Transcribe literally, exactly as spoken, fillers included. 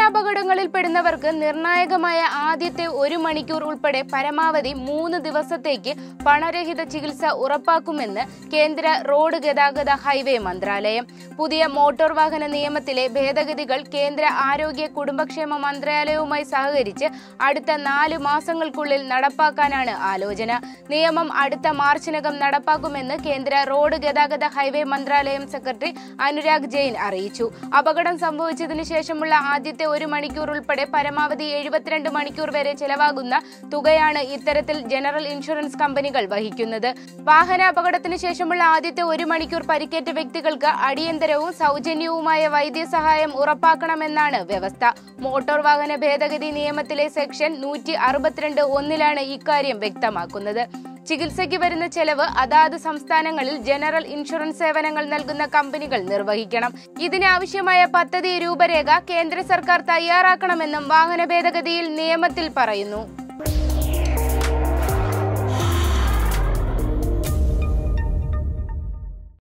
വാഹനാപകടങ്ങളിൽ പെടുന്നവർക്ക് നിർണായകമായ ആദ്യത്തെ ഒരു മണിക്കൂർ ഉൾപ്പെടെ പരമാവധി മൂന്ന് ദിവസത്തേക്ക് പണരഹിത ചികിത്സ ഉറപ്പാക്കുമെന്ന് കേന്ദ്ര റോഡ് ഗതാഗത ഹൈവേ മന്ത്രാലയം. പുതിയ മോട്ടോർ വാഹന നിയമത്തിലെ ഭേദഗതികൾ കേന്ദ്ര ആരോഗ്യ കുടുംബക്ഷേമ മന്ത്രാലയവുമായി സഹകരിച്ച് അടുത്ത നാല് മാസങ്ങൾക്കുള്ളിൽ നടപ്പാക്കാനാണ് ആലോചന. നിയമം അടുത്ത മാർച്ചിനകം നടപ്പാക്കുമെന്ന് കേന്ദ്ര റോഡ് ഗതാഗത ഹൈവേ മന്ത്രാലയം സെക്രട്ടറി അനുരാഗ് ജെയിൻ അറിയിച്ചു. അപകടം സംഭവിച്ചതിനു ശേഷമുള്ള ആദ്യത്തെ ഒരു മണിക്കൂർ ഉൾപ്പെടെ പരമാവധി എഴുപത്തിരണ്ട് മണിക്കൂർ വരെ ചെലവാകുന്ന തുകയാണ് ഇത്തരത്തിൽ ജനറൽ ഇൻഷുറൻസ് കമ്പനികൾ വഹിക്കുന്നത്. വാഹനാപകടത്തിന് ശേഷമുള്ള ആദ്യത്തെ ഒരു മണിക്കൂർ പരിക്കേറ്റ വ്യക്തികൾക്ക് അടിയന്തരവും സൗജന്യവുമായ വൈദ്യസഹായം ഉറപ്പാക്കണമെന്നാണ് വ്യവസ്ഥ. മോട്ടോർ വാഹന ഭേദഗതി നിയമത്തിലെ സെക്ഷൻ നൂറ്റി അറുപത്തിരണ്ട് ഒന്നിലാണ് ഇക്കാര്യം വ്യക്തമാക്കുന്നത്. ചികിത്സയ്ക്ക് വരുന്ന ചെലവ് അതാത് സംസ്ഥാനങ്ങളിൽ ജനറൽ ഇൻഷുറൻസ് സേവനങ്ങൾ നൽകുന്ന കമ്പനികൾ നിർവഹിക്കണം. ഇതിനാവശ്യമായ പദ്ധതി രൂപരേഖ കേന്ദ്ര സർക്കാർ തയ്യാറാക്കണമെന്നും വാഹന ഭേദഗതിയിൽ നിയമത്തിൽ പറയുന്നു.